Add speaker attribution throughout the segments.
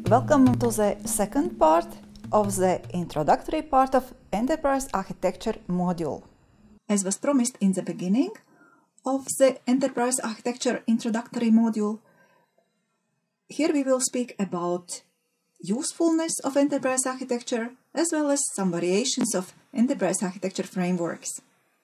Speaker 1: Welcome to the second part of the introductory part of Enterprise Architecture module. As was promised in the beginning of the Enterprise Architecture introductory module, here we will speak about usefulness of enterprise architecture as well as some variations of enterprise architecture frameworks.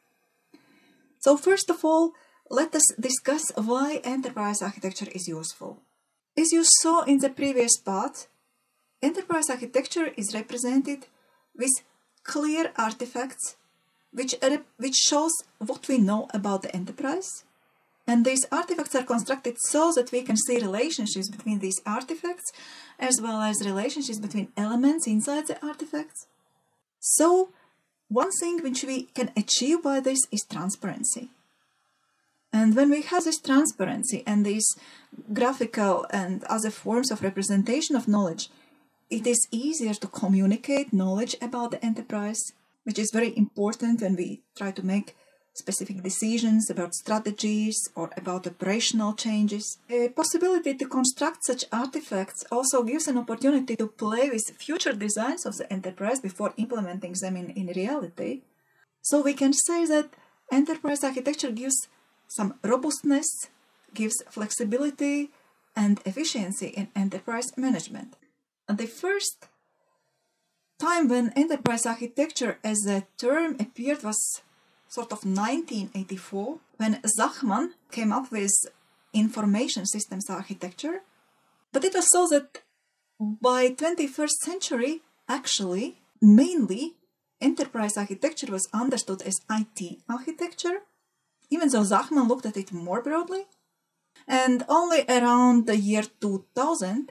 Speaker 1: So first of all, let us discuss why enterprise architecture is useful. As you saw in the previous part, enterprise architecture is represented with clear artifacts which shows what we know about the enterprise. And these artifacts are constructed so that we can see relationships between these artifacts as well as relationships between elements inside the artifacts. So one thing which we can achieve by this is transparency. And when we have this transparency and these graphical and other forms of representation of knowledge, it is easier to communicate knowledge about the enterprise, which is very important when we try to make specific decisions about strategies or about operational changes. A possibility to construct such artifacts also gives an opportunity to play with future designs of the enterprise before implementing them in reality. So we can say that enterprise architecture gives some robustness, gives flexibility and efficiency in enterprise management. And the first time when enterprise architecture as a term appeared was sort of 1984, when Zachman came up with information systems architecture. But it was so that by 21st century, actually, mainly, enterprise architecture was understood as IT architecture, even though Zachman looked at it more broadly. And only around the year 2000,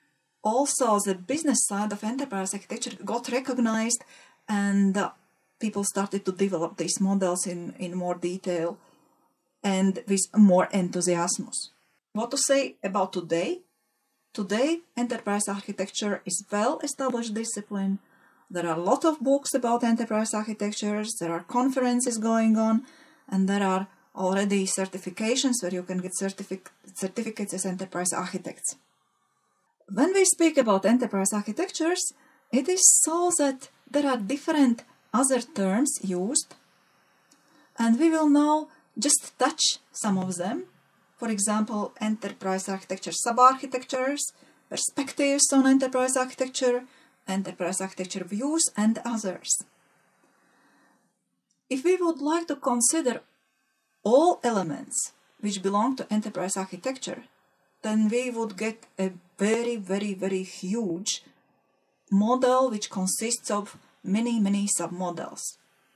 Speaker 1: also the business side of enterprise architecture got recognized and people started to develop these models in more detail and with more enthusiasm. What to say about today? Today, enterprise architecture is a well-established discipline. There are a lot of books about enterprise architectures, there are conferences going on, and there are already certifications where you can get certificates as enterprise architects. When we speak about enterprise architectures, it is so that there are different other terms used, and we will now just touch some of them. For example, enterprise architecture sub-architectures, perspectives on enterprise architecture views, and others. If we would like to consider all elements which belong to enterprise architecture, then we would get a very, very, very huge model which consists of many submodels.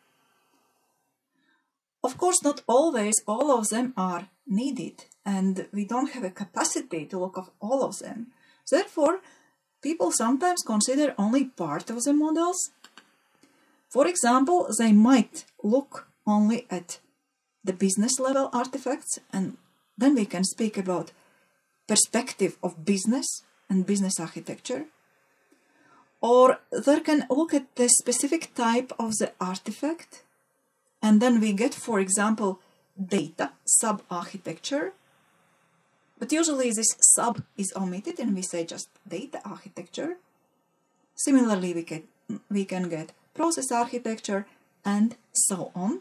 Speaker 1: Of course, not always all of them are needed, and we don't have a capacity to look at all of them. Therefore, people sometimes consider only part of the models. For example, they might look only at the business level artifacts, and then we can speak about perspective of business and business architecture. Or they can look at the specific type of the artifact, and then we get, for example, data sub-architecture. But usually this sub is omitted and we say just data architecture. Similarly, we can get process architecture and so on.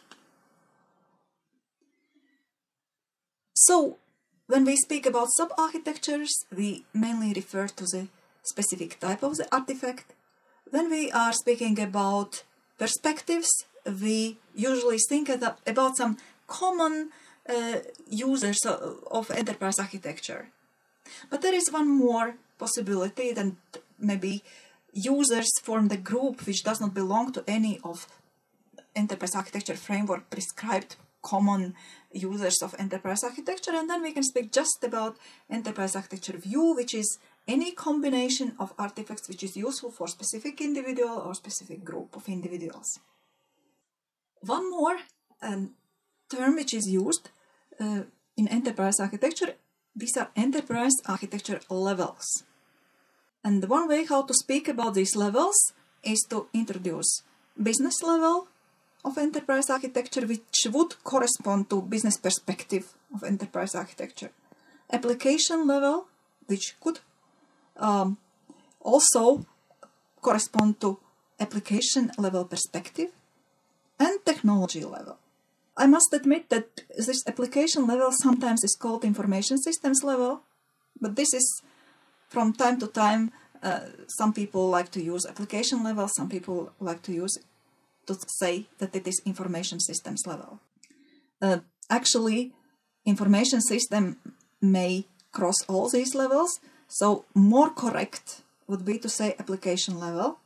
Speaker 1: So, when we speak about sub-architectures, we mainly refer to the specific type of the artifact. When we are speaking about perspectives, we usually think about some common users of enterprise architecture. But there is one more possibility, that maybe users form the group which does not belong to any of enterprise architecture framework prescribed common users of enterprise architecture, and then we can speak just about enterprise architecture view, which is any combination of artifacts which is useful for specific individual or specific group of individuals. One more term which is used in enterprise architecture, these are enterprise architecture levels. And one way how to speak about these levels is to introduce business level of enterprise architecture, which would correspond to business perspective of enterprise architecture. Application level, which could also correspond to application level perspective and technology level. I must admit that this application level sometimes is called information systems level, but this is from time to time, some people like to use application level, some people like to say that it is information systems level. Actually, information system may cross all these levels, so more correct would be to say application level.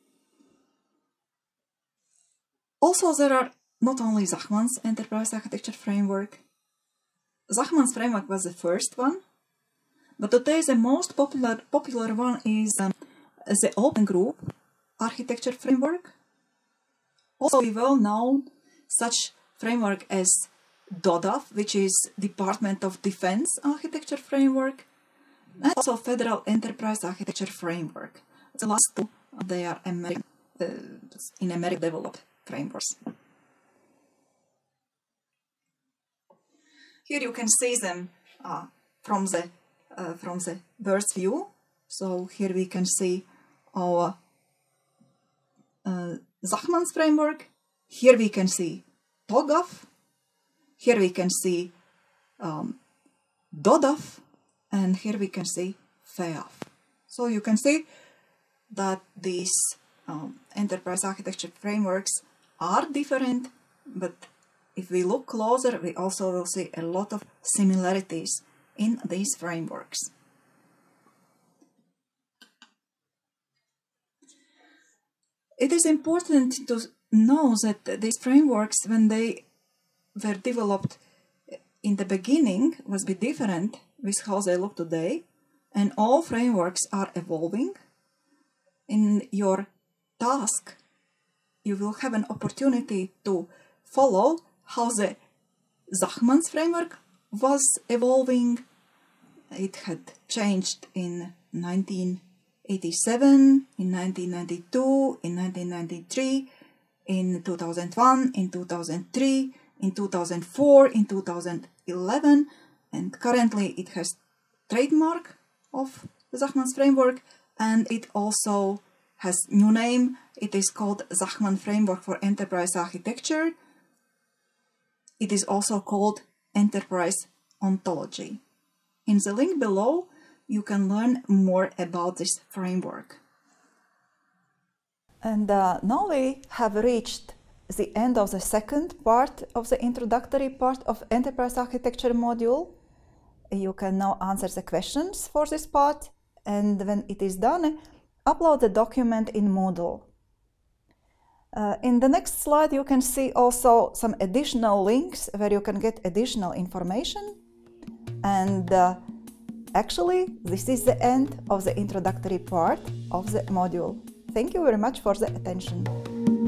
Speaker 1: Also, there are not only Zachman's enterprise architecture framework. Zachman's framework was the first one, but today the most popular one is the Open Group architecture framework. Also, a well-known such framework as DODAF, which is Department of Defense architecture framework, and also Federal Enterprise Architecture Framework. The last two, they are in America developed frameworks. Here you can see them from the bird's view. So here we can see our Zachman's framework. Here we can see TOGAF. Here we can see DODAF. And here we can see FEAF. So you can see that these enterprise architecture frameworks are different, but if we look closer, we also will see a lot of similarities in these frameworks. It is important to know that these frameworks, when they were developed in the beginning, was a bit different with how they look today, and all frameworks are evolving. In your task, you will have an opportunity to follow how the Zachman's framework was evolving. It had changed in 1987, in 1992, in 1993, in 2001, in 2003, in 2004, in 2011, and currently it has trademark of the Zachman's framework, and it also has new name. It is called Zachman Framework for Enterprise Architecture. It is also called Enterprise Ontology. In the link below, you can learn more about this framework. And now we have reached the end of the second part of the introductory part of Enterprise Architecture module. You can now answer the questions for this part, and when it is done, upload the document in Moodle. In the next slide, you can see also some additional links where you can get additional information. And actually, this is the end of the introductory part of the module. Thank you very much for the attention.